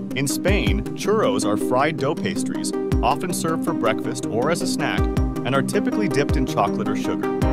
In Spain, churros are fried dough pastries, often served for breakfast or as a snack, and are typically dipped in chocolate or sugar.